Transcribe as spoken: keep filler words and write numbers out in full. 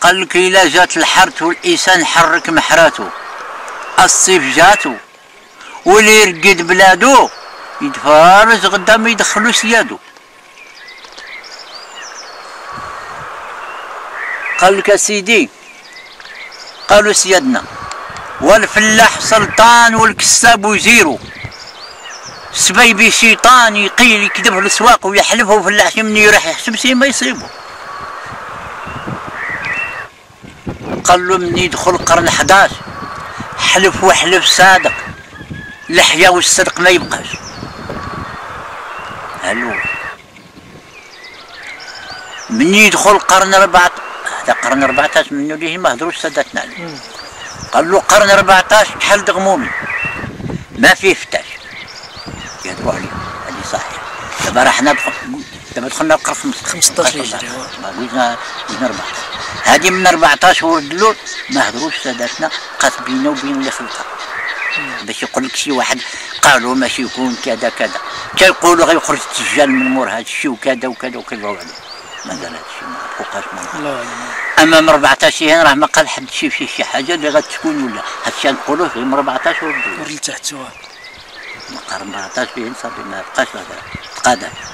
قال لك إلا جات الحرث والإنسان حرك محراتو، الصيف جاتو واللي يرقد بلادو يتفارج غدا ما يدخلو سيادو. قال لك سيدي قالوا سيادنا والفلاح سلطان والكساب وزيرو، السبيبي شيطان يقيل يكذب في الاسواق ويحلف وفلاح من يروح يحسب سي ما يصيبه. قال له من يدخل القرن حداش حلف وحلف صادق، لحية والصدق ما يبقاش. هلو من يدخل القرن ربعة، هذا قرن أربعتاش منو ليه ما هدروش سادتنا عليه. قال له قرن أربعتاش بحال دغمومي ما فيه فتاش يهدروا عليه، هذه صحيح. دابا راه حنا دابا دخلنا القرن خمسطاش هجري، قلنا قلنا أربعتاش، هذه من أربعتاش ولد اللول ما هدروش ساداتنا، بقات بينه وبين اللي خلقها. باش يقول لك شي واحد قالوا ماشي يكون كذا كذا، كيقولوا غيخرج الدجال من مور هذا الشيء وكذا وكذا وكذا وعليه. مازال هذا الشيء ما فوقاش ما اما من أربعتاش هنا راه ما قال حد شي في شي حاجه اللي غتكون ولا هذا الشيء نقولوه غير من أربعتاش ورد لتحت. ما قال أربعتاش فيه صافي ما بقاش هذا تقادر.